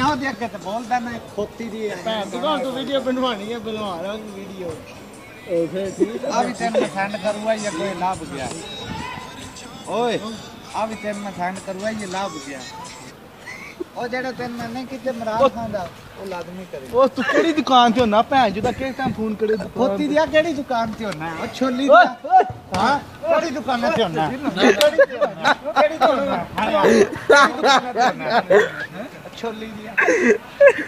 ਉਹਦੇ ਅੱਗੇ ਤੇ ਬੋਲਦਾ ਨਾ ਖੋਤੀ ਦੀ ਭੈਣ ਦੁਕਾਨ ਤੋਂ ਵੀਡੀਓ ਬਣਵਾਣੀ ਹੈ ਬਣਵਾ ਲਓ ਵੀਡੀਓ ਉਹ ਫੇਰ ਠੀਕ ਆ ਵੀ ਤੈਨੂੰ ਮੈਂ ਸੈਂਡ ਕਰੂਗਾ ਇਹ ਕੋਈ ਲੱਭ ਗਿਆ ਓਏ ਆ ਵੀ ਤੈਨੂੰ ਮੈਂ ਸੈਂਡ ਕਰੂਗਾ ਇਹ ਲੱਭ ਗਿਆ ਉਹ ਜਿਹੜਾ ਤੈਨੂੰ ਮੈਂ ਨਹੀਂ ਕਿਤੇ ਮਰਾਦ ਖਾਂਦਾ ਉਹ ਲਾਜ਼ਮੀ ਕਰੇ ਉਹ ਤੂੰ ਕਿਹੜੀ ਦੁਕਾਨ ਤੇ ਹੁੰਨਾ ਭੈਣ ਜਿਹਦਾ ਕਿਸ ਟਾਈਮ ਫੋਨ ਕਰੇ ਖੋਤੀ ਦੀ ਆ ਕਿਹੜੀ ਦੁਕਾਨ ਤੇ ਹੁੰਨਾ ਉਹ ਛੋਲੀ ਦੀ ਹਾਂ ਕਿਹੜੀ ਦੁਕਾਨ ਤੇ ਹੁੰਨਾ ਕਿਹੜੀ ਤੇ ਹੁੰਨਾ ਕਿਹੜੀ ਤੇ ਹੁੰਨਾ ਛੋਲੀ ਦੀ